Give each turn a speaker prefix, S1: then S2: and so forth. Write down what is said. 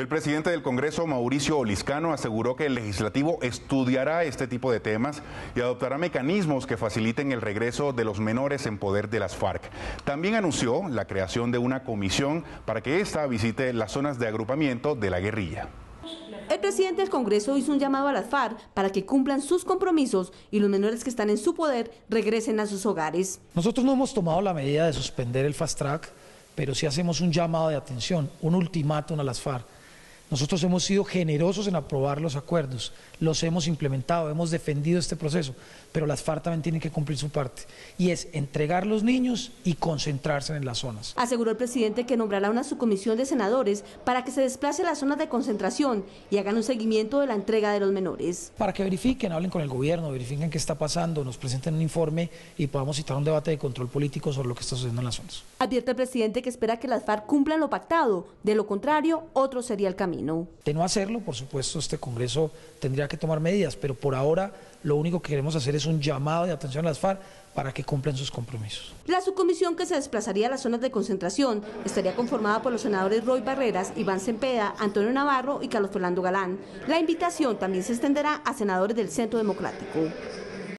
S1: El presidente del Congreso, Mauricio Oliscano, aseguró que el legislativo estudiará este tipo de temas y adoptará mecanismos que faciliten el regreso de los menores en poder de las FARC. También anunció la creación de una comisión para que ésta visite las zonas de agrupamiento de la guerrilla.
S2: El presidente del Congreso hizo un llamado a las FARC para que cumplan sus compromisos y los menores que están en su poder regresen a sus hogares.
S3: Nosotros no hemos tomado la medida de suspender el fast track, pero sí hacemos un llamado de atención, un ultimátum a las FARC. Nosotros hemos sido generosos en aprobar los acuerdos, los hemos implementado, hemos defendido este proceso, pero las FARC también tienen que cumplir su parte, y es entregar los niños y concentrarse en las zonas.
S2: Aseguró el presidente que nombrará una subcomisión de senadores para que se desplace a las zonas de concentración y hagan un seguimiento de la entrega de los menores.
S3: Para que verifiquen, hablen con el gobierno, verifiquen qué está pasando, nos presenten un informe y podamos citar un debate de control político sobre lo que está sucediendo en las zonas.
S2: Advierte el presidente que espera que las FARC cumplan lo pactado, de lo contrario, otro sería el camino.
S3: De no hacerlo, por supuesto, este Congreso tendría que tomar medidas, pero por ahora lo único que queremos hacer es un llamado de atención a las FARC para que cumplan sus compromisos.
S2: La subcomisión que se desplazaría a las zonas de concentración estaría conformada por los senadores Roy Barreras, Iván Cepeda, Antonio Navarro y Carlos Fernando Galán. La invitación también se extenderá a senadores del Centro Democrático.